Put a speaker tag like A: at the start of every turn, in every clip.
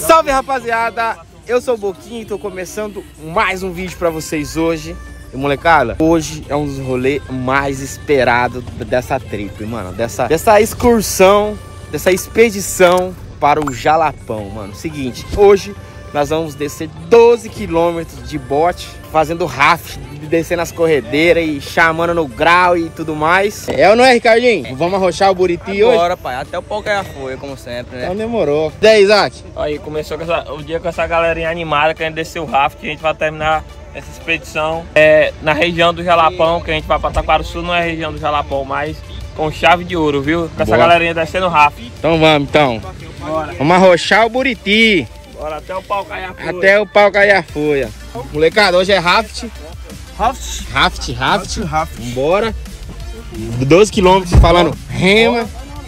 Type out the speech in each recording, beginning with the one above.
A: Salve, rapaziada, eu sou o Boquinha e tô começando mais um vídeo pra vocês hoje. E molecada, hoje é um dos rolês mais esperados dessa trip, mano. Dessa excursão, dessa expedição para o Jalapão, mano. Seguinte, hoje nós vamos descer 12 quilômetros de bote, fazendo raft, descendo as corredeiras e chamando no grau e tudo mais. É ou não é, Ricardinho? Vamos arrochar o Buriti hoje?
B: Bora, pai. Até o pau já foi, como sempre, né?
A: Então demorou. E aí, Isaac?
C: Aí começou o dia com essa galerinha animada, querendo descer o raft, que a gente vai terminar essa expedição na região do Jalapão, que a gente vai para Taquarussu, não é a região do Jalapão, mas com chave de ouro, viu? Com essa galerinha descendo o raft.
A: Então vamos, então.
C: Bora.
A: Vamos arrochar o Buriti.
C: Bora, até o pau cair a folha.
A: Até o pau cair a folha. Molecada, hoje é raft. Raft. Vambora. 12 quilômetros falando rema.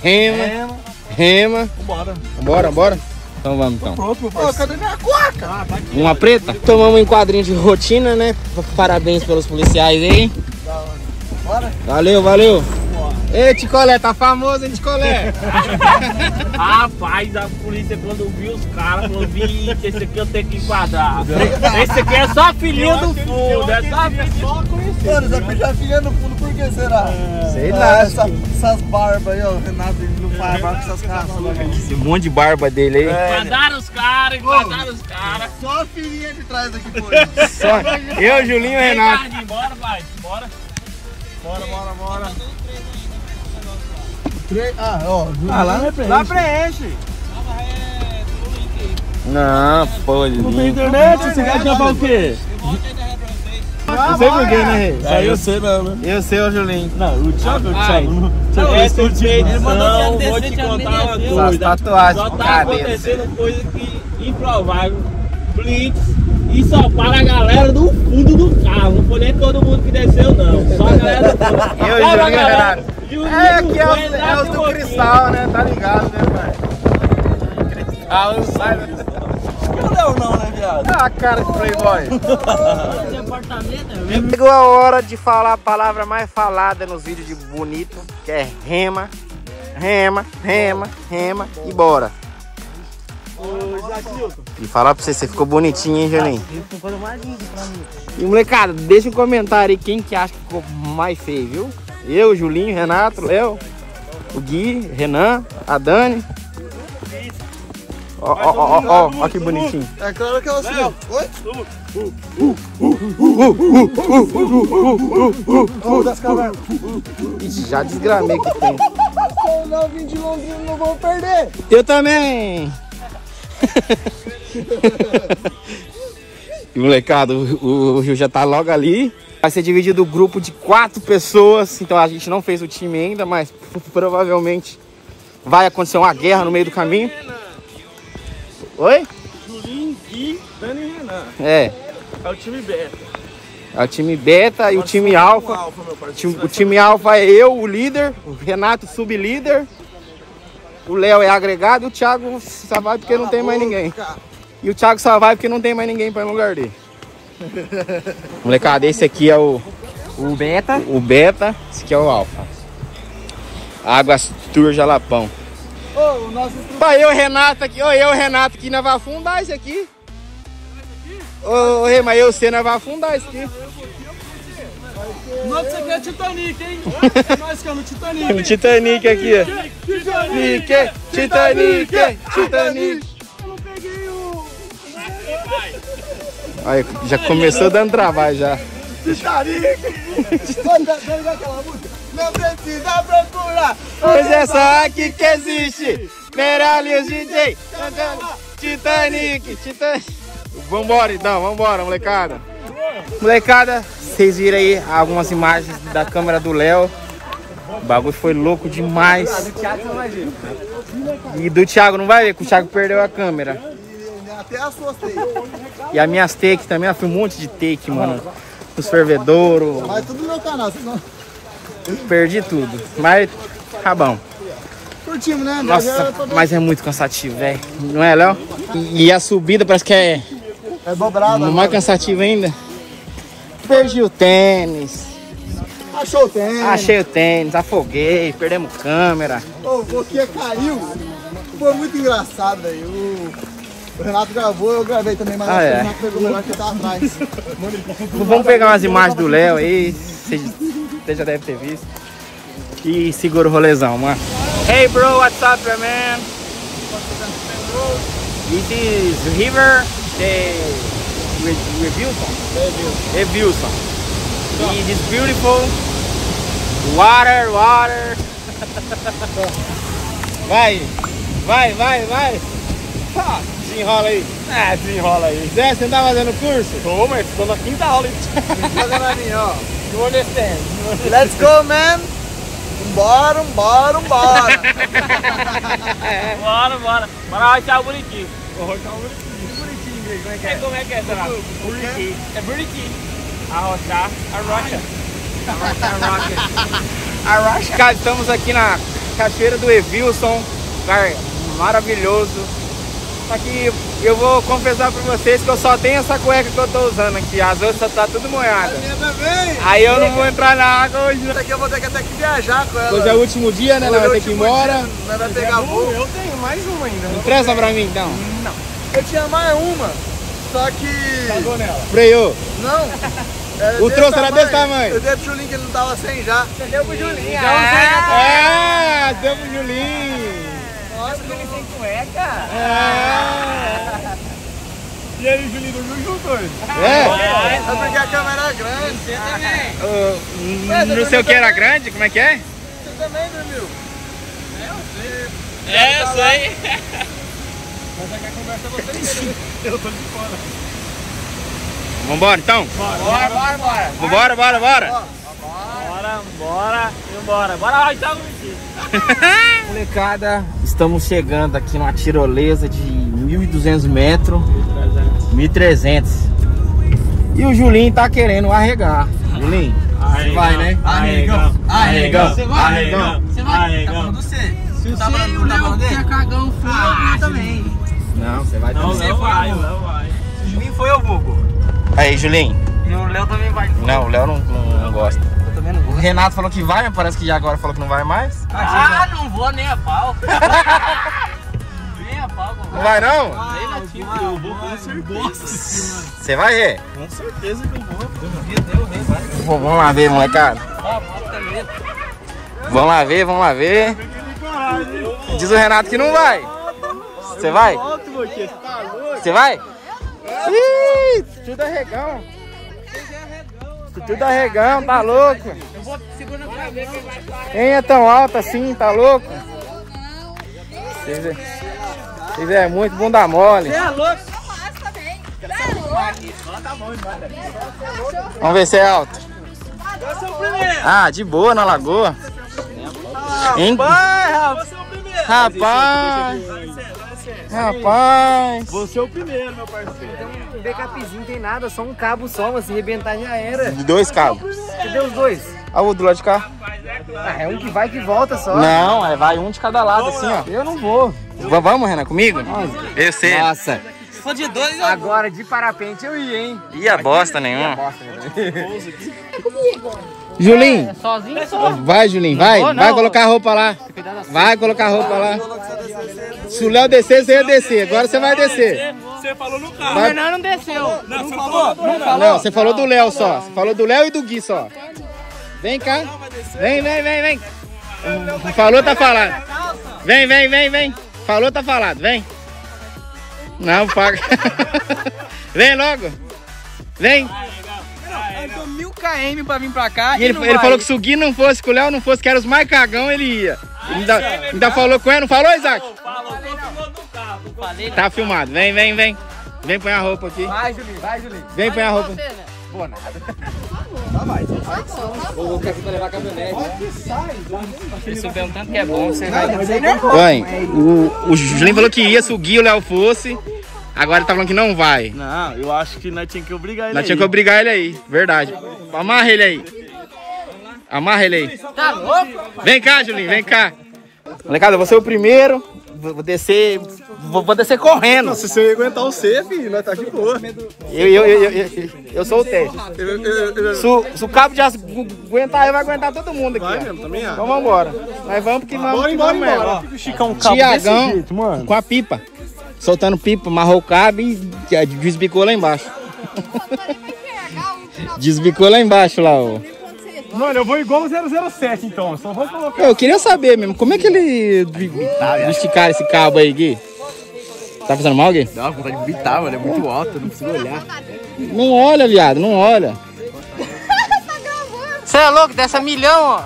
A: Bora. Então vamos, então.
B: Ô, cadê minha cueca?
A: Uma preta? Tomamos um enquadrinho de rotina, né? Parabéns pelos policiais aí.
B: Bora.
A: Valeu. Ei, Ticolé, tá famoso, hein, Ticolé?
C: Rapaz, a polícia quando viu os caras, falou, vixe, esse aqui eu tenho que enquadrar. Esse aqui é só filhinho do fundo, é só filhinho.
B: Mano, já filha no fundo, por que será?
A: Sei lá.
B: Essas barbas aí, ó, o Renato ele não faz barba com essas caras.
A: Esse monte de barba dele aí.
C: Enquadraram os caras.
B: Só a filhinha de trás aqui, pô.
A: Só eu, Julinho e Renato.
C: Bora, pai, bora. Bora.
B: Lá preenche.
A: Não, pode.
C: Não tem internet, você quer chamar o quê?
A: Não sei por quê, né, Rei?
C: Eu sei mesmo, né?
A: Eu sei, o Julinho.
C: Não, o Thiago. Essa expedição, vou te contar uma coisa.
A: Essas tatuagens
C: Só
A: de
C: tá
A: cabeça.
C: acontecendo coisa que improvável. Blitz e só para a galera do fundo do carro. Não foi nem todo mundo que desceu, não. Só a galera do fundo.
A: Eu e o Julinho e o Renato. Aqui é os do cristal, né? Tá ligado, né, pai? Cristal, não sai, né?
B: Não, né, viado?
A: Ah, cara de playboy. Chegou a hora de falar a palavra mais falada nos vídeos de bonito, que é rema e bora. E falar pra você ficou bonitinho, hein, Juninho? E molecada, deixa um comentário aí quem que acha que ficou mais feio, viu? Eu, Julinho, Renato, Léo, o Gui, Renan, a Dani. Ó que bonitinho.
B: É claro que eu sei. Oi? Das cavernas.
A: Ixi, já desgramei que tem.
B: Não, vim de Londrina, não vou perder.
A: Eu também. E molecada, o Rio já tá logo ali. Vai ser dividido o grupo de 4 pessoas. Então a gente não fez o time ainda, mas provavelmente vai acontecer uma guerra no meio do caminho. Oi?
C: Julinho, Gui, Dani e Renan.
A: É
C: É o time beta.
A: o time beta e o time alfa. O time alfa é eu, o líder, o Renato sublíder, o Léo é agregado e o Thiago só vai porque não tem mais ninguém. E o Thiago só vai porque não tem mais ninguém para no lugar dele. Molecada, esse aqui é o beta, esse aqui é o alfa. Águas Tour Jalapão.
B: Ô, nosso
A: Pai, eu e o Renato aqui, nós vamos afundar isso aqui. Ô, Rei, mas eu sei, nós vamos afundar isso aqui.
B: Nossa, isso aqui é Titanic, hein? Nós que é no Titanic.
A: No Titanic aqui, ó. Titanic.
B: Eu não peguei o...
A: Aí, já começou dando trabalho já.
B: Titanic. Tá ligado aquela música? Não precisa procurar.
A: Pois é só aqui que existe. Meralhos DJ. Titanic. Vambora então, molecada. Molecada, vocês viram aí algumas imagens da câmera do Léo. O bagulho foi louco demais. E do Thiago não vai ver, que o Thiago perdeu a câmera.
B: Até as suas take.
A: E as minhas takes também, eu fui um monte de take, mano. Os fervedouros.
B: Mas tudo no meu canal, vocês não...
A: Perdi tudo. Mas tá bom.
B: Curtimos, né?
A: Nossa, mas é muito cansativo, velho. Não é, Léo? E a subida parece que é
B: dobrada.
A: mais cansativo ainda. Perdi o tênis.
B: Achou o tênis.
A: Achei o tênis, afoguei, perdemos câmera.
B: Ô, o Boquinha caiu. Foi muito engraçado, velho. O Renato gravou, eu gravei também, mas acho que o Renato pegou melhor que tá atrás.
A: Vamos pegar umas imagens do Léo aí, você já deve ter visto. E segura o rolezão, mano. Hey bro, what's up, man? This is River de Revilson. It is beautiful. Water. Vai. Desenrola aí.
C: Desenrola aí.
A: Zé, você não tá fazendo curso?
C: Tô, mas tô na quinta aula.
B: Fazendo a minha, ó.
C: You understand?
B: Let's go, man. Bora.
C: Bora rachar o bonitinho.
A: Bonitinho em inglês,
C: Como é que é, Renato? Bonitinho. É bonitinho. Arrochar, arrocha.
A: Cara, estamos aqui na Cachoeira do Revilson, lugar maravilhoso. Aqui eu vou confessar pra vocês que eu só tenho essa cueca que eu tô usando aqui, as outras só tá tudo molhada.
B: A minha também.
A: Aí eu não vou entrar na água hoje.
B: Isso aqui eu vou ter que até que viajar com ela.
A: Hoje é o último dia, né? Nós vamos ter que ir embora.
B: Nós vamos pegar voo.
C: Eu tenho mais uma ainda.
A: Empresta pra mim então.
C: Não.
B: Eu tinha mais uma, só que...
C: Pagou nela.
A: Freou.
B: Não.
A: O troço era desse tamanho.
B: Eu dei pro Julinho que ele não tava sem já.
C: Você deu pro Julinho.
A: Deu pro Julinho.
C: Nossa, Julinho sem cueca. E aí o Julinho dormiu junto hoje?
B: É porque a câmera é grande.
C: Você também.
A: Não sei o que era grande, como é que é?
B: Você também dormiu?
C: Eu sei. Mas é que a conversa é você. Eu tô de fora.
A: Vambora então?
C: Bora. Bora rachar o bonitinho.
A: Molecada, estamos chegando aqui numa tirolesa de 1.200 metros, 1.300. E o Julinho tá querendo arregar. Julinho, você vai, né?
B: Arregão.
A: Você vai?
C: Tá falando do C. Se o C e o Léo quer cagão for, eu também.
A: Não, você vai também.
C: Não, Léo vai. Se o Julinho foi, eu vou.
A: Aí, Julinho.
C: E o Léo também vai.
A: Não, o Léo não gosta.
C: Eu também não vou.
A: O Renato falou que vai, mas parece que já agora falou que não vai mais.
C: Não vou nem a pau. Nem a pau.
A: Não vai não?
C: Eu vou com certeza.
A: Você vai, Rê?
C: Com certeza que eu vou.
A: Vamos lá ver, molecada. Vamos lá ver. Diz o Renato que não vai. Você vai? Você vai? Ih, tudo arregão. Tudo arregão, tá louco?
C: Eu vou segurando pra ver quem vai.
A: Quem é tão alto assim, tá louco? Vocês é muito bunda mole.
C: Você é louco?
A: Vamos ver se é alto.
C: Eu sou o primeiro.
A: Ah, de boa na lagoa. Hein? Rapaz.
C: Você é o primeiro, meu parceiro.
D: Um backupzinho, tem nada, só um cabo só, mas se arrebentar já era.
A: 2 cabos.
D: Cadê os dois?
A: Ah, o do lado de cá.
D: Ah, é um que vai e que volta só.
A: Não, vai um de cada lado, assim, ó.
D: Eu não vou.
A: Vamos, Renan, comigo? Eu sei.
D: Nossa,
C: Se for de dois,
D: agora de parapente eu ia, hein?
A: Ia bosta nenhuma.
D: É
A: Julinho,
D: sozinho?
A: vai, Julinho, vai.
D: vou, não.
A: Vai colocar a roupa lá. Vai colocar a roupa lá. Se o Léo descer, você ia descer. Agora você vai descer.
C: você falou no carro.
D: O Renan não desceu.
C: Não falou?
A: Não, você falou do Léo só. Você falou do Léo e do Gui só. Vem cá. Vem. Falou, tá falado. Vem. Falou, tá falado. Vem. Não, paga. Vem logo. Vem.
D: Andou 1000 km pra vir pra cá
A: E ele falou que se o Gui não fosse, que o Léo não fosse, que era os mais cagão, ele ia. Ainda falou com ele, não falou, Isaac?
D: Falei,
A: Tá filmado. Vem. Vem põe a roupa aqui.
D: Vai, Julinho.
A: Vem põe a roupa.
D: Boa nada. Vou levar a caminhonete. Se ele souber um tanto que é bom, você vai.
A: Mãe, o Julinho falou que ia se o Gui e o Léo fosse. Agora ele tá falando que não vai.
C: Não, eu acho que nós tínhamos que obrigar ele.
A: Nós tínhamos que obrigar ele aí. Verdade. Amarra ele aí. Amarra ele aí.
D: Tá louco?
A: Vem cá, Julinho, vem cá. Molecada, eu vou ser o primeiro. Vou descer correndo.
B: Se você aguentar o C, filho, nós tá de boa.
A: Eu sou o teste. Se o cabo já aguentar, eu vai aguentar todo mundo aqui.
B: Vai
A: ó.
B: mesmo, também acho.
A: Então vamos embora. Nós vamos porque nós
B: Bora
A: vamos
B: embora.
A: mesmo.
B: Fica o Chicão
A: Tiagão com a pipa. soltando pipa, amarrou o cabo e desbicou lá embaixo. Desbicou lá embaixo lá, ó.
B: Mano, eu vou igual o 007 então, só vou colocar.
A: Eu queria saber mesmo, como é que ele esticar esse cabo aí, Gui? Tá fazendo mal, Gui?
B: Dá vontade de gritar, mano, é muito alto, não consigo olhar.
A: Não olha, viado, não olha. Você é louco, dessa milhão, ó.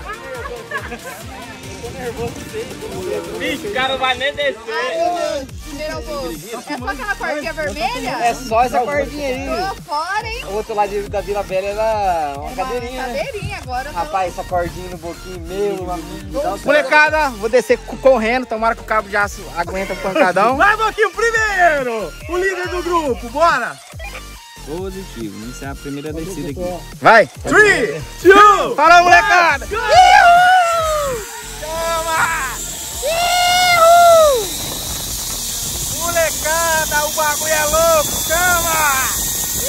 C: Bicho, o cara vai nem descer.
E: É só aquela cordinha vermelha?
A: É só essa cordinha aí.
E: Tô fora, hein?
A: O outro lado da Vila Velha era uma cadeirinha, né?
E: Cadeirinha, agora eu tô...
A: Rapaz, essa cordinha no boquinho meu, amigo. Molecada, vou descer correndo, tomara que o cabo de aço aguenta o pancadão.
B: Vai, Boquinho, primeiro! O líder do grupo, bora!
D: Positivo, isso é a primeira descida aqui.
A: Vai!
B: 3, 2,
A: Fala, molecada! Molecada, o bagulho é louco, chama!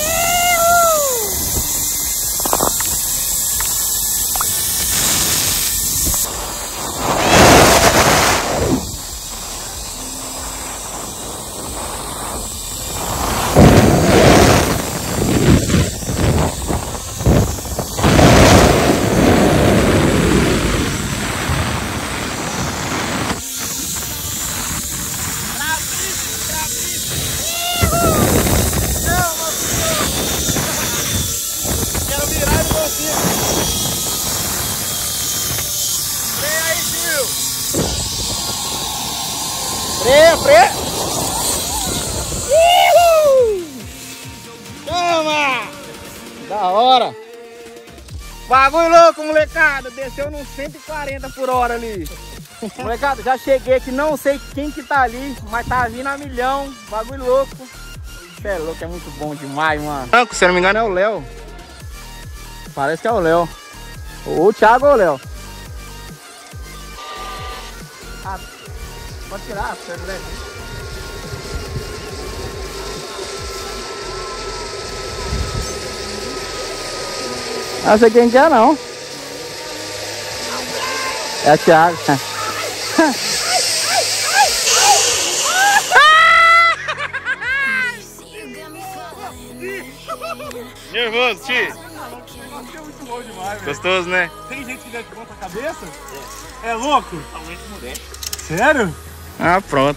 A: Freia! Chama! Da hora! Bagulho louco, molecada! Desceu nos 140 por hora ali. Molecada, já cheguei aqui, não sei quem que tá ali, mas tá vindo a milhão. Bagulho louco. Você é louco, é muito bom demais, mano. Se eu não me engano é o Léo. Parece que é o Léo. Ou o Thiago ou o Léo. Pode tirar, sério, né? Não sei quem que é, não. É a Thiago. Nervoso, Ti?
B: Muito bom demais, velho.
A: Gostoso, né?
B: Tem gente que deve de ponta cabeça? É louco? Sério?
A: Ah, pronto.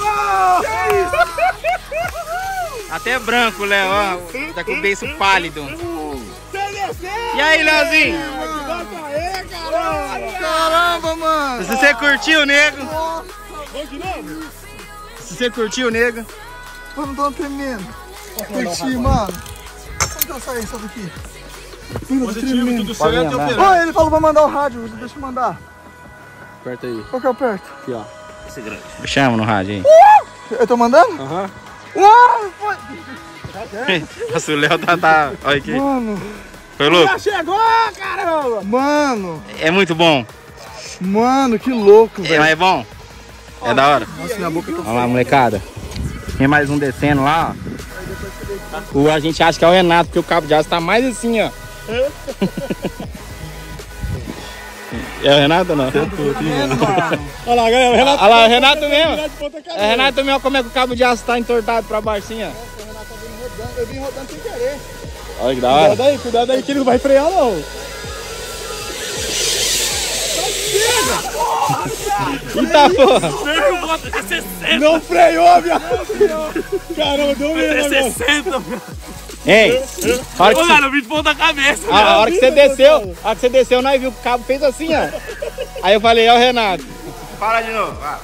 A: Até branco, Léo, ó. Tá com o beiço pálido. E aí, Léozinho? Caramba, mano. Se você curtiu, nego?
B: Vamos de novo?
A: Se você curtiu, nego?
B: Mano, tô tremendo. Curti, mano. Como que eu saio isso daqui? Positivo, tudo certo. Ô, ele falou pra mandar o rádio, deixa eu mandar.
A: Aperta aí.
B: Qual que eu aperto?
A: Aqui, ó. Esse grande. Chama no rádio aí.
B: Eu tô mandando?
A: Aham.
B: Uau!
A: Nossa, o Léo tá... Olha aqui.
B: Mano.
A: Foi louco?
B: Já chegou, caramba! Mano.
A: É muito bom.
B: Mano, que louco, velho.
A: É bom? É da hora?
B: Nossa, minha boca tá...
A: Olha lá, molecada. Tem mais um descendo lá, ó. A gente acha que é o Renato, porque o cabo de aço tá mais assim, ó. É o Renato ou não?
B: Olha lá, galera, o Renato.
A: Olha lá, o Renato mesmo. É o Renato mesmo, como é que o cabo de aço tá entortado pra baixo assim, ó.
B: O Renato tá vindo rodando, eu vim rodando sem querer.
A: Olha que da hora.
B: Cuidado aí que ele não vai frear, não.
A: Eita, porra.
B: Não freou, viado. Caramba, deu medo agora.
C: 60,
A: Ei, a hora que
C: ô, cara, eu vi de ponta cabeça.
A: a hora que você desceu, nós viu que o cabo fez assim, ó. Aí eu falei, é o Renato. Fala de novo. Vai.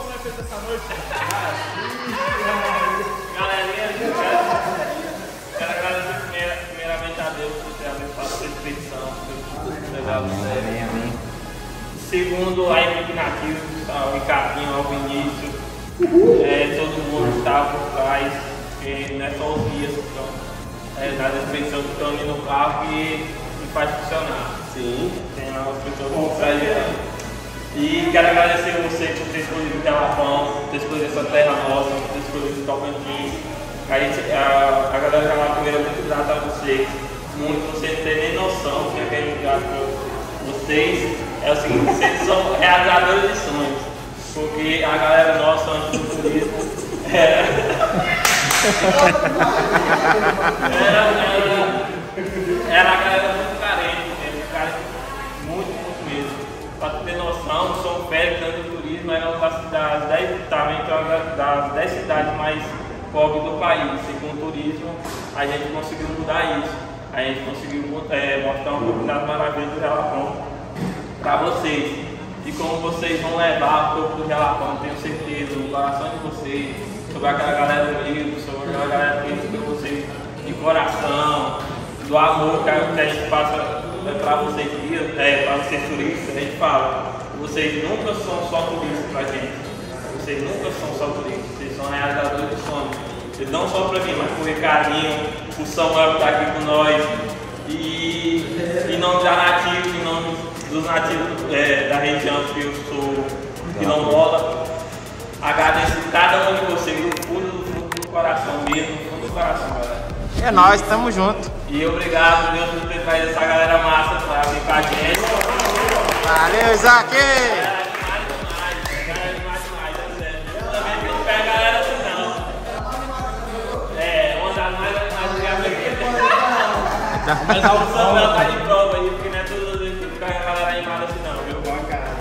C: Galerinha, quero agradecer primeiramente a Deus por ter abençoado essa expedição, foi tudo legal, sério. Segundo, a equipe nativa, o Ricardinho, ao Vinícius, todo mundo estava por trás, porque não é só os guias que estão na expedição que estão ali no carro e faz funcionar. Sim. Tem lá as pessoas por trás dela. E quero agradecer você por ter escolhido o Jalapão, ter escolhido essa terra nossa, por ter escolhido o Tocantins. A galera da Jalapão é muito grata a vocês, muito, você não tem nem noção do que é grato por vocês. É o seguinte, vocês são realizadores de sonhos, porque a galera nossa, antes do turismo, Era a galera muito carente, muito carente, muito mesmo. Pra tu ter noção, São Félix, dentro do turismo, era uma das 10 cidades mais pobres do país. E com o turismo, a gente conseguiu mudar isso. A gente conseguiu mostrar um pouco das maravilhas do Jalapão para vocês. E como vocês vão levar o corpo do Jalapão, tenho certeza, no coração de vocês, sobre aquela galera humilde, sobre aquela galera que recebeu vocês de coração, do amor que a gente passa para vocês para vocês turistas. A gente fala, vocês nunca são só turistas pra gente. Vocês nunca são só turistas, vocês são realizadores de sonhos. Vocês não só pra mim, mas pro Ricardinho, o Samuel que tá aqui com nós. E em nome da Nativa, em nome dos nativos da região que eu sou quilombola, agradeço cada um de vocês do fundo do coração mesmo, do fundo do coração, galera.
A: É nóis, tamo junto.
C: E obrigado, Deus, por ter traído essa galera massa pra vir com a gente.
A: Valeu, Isaac!
C: Mas a opção ela tá de prova aí, porque não é todas as vezes que fica a galera animada assim não, viu? Bom, cara.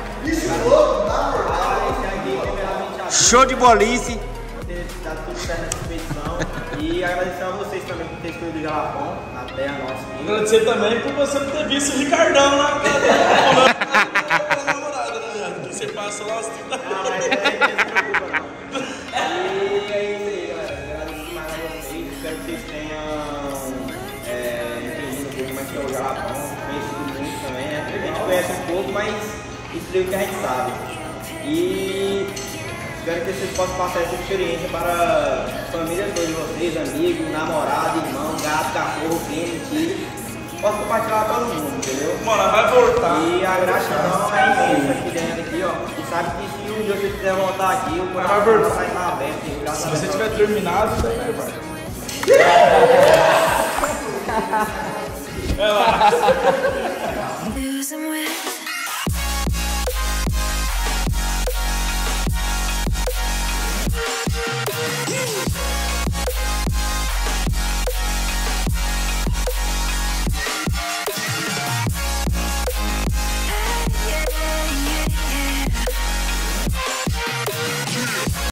A: Show de bolice!
F: Ter dado tudo certo nessa expedição. E agradecer a vocês também por ter escolhido o Jalapão, na terra nossa.
B: Agradecer também por você não ter visto o Ricardão lá na namorada, né? Que você passa lá, você tem que
F: Mas não se preocupa não. E é isso aí, galera. Agradeço mais a vocês. Espero que vocês tenham entendido um pouco mais que é o Jalapão. Conhecido muito também, né? A gente conhece um pouco, mas isso é o que a gente sabe. E espero que vocês possam passar essa experiência para a família toda de vocês, amigos, namorado, irmão, gato, cachorro, primo, tio. Posso compartilhar com todo mundo, entendeu?
B: Mano, vai voltar.
F: E a gratidão é imensa aqui dentro, aqui, ó. E sabe que se um dia vocês quiserem voltar aqui, o coração vai estar aberto.
B: Se você tiver terminado, você vai levar. Vai lá.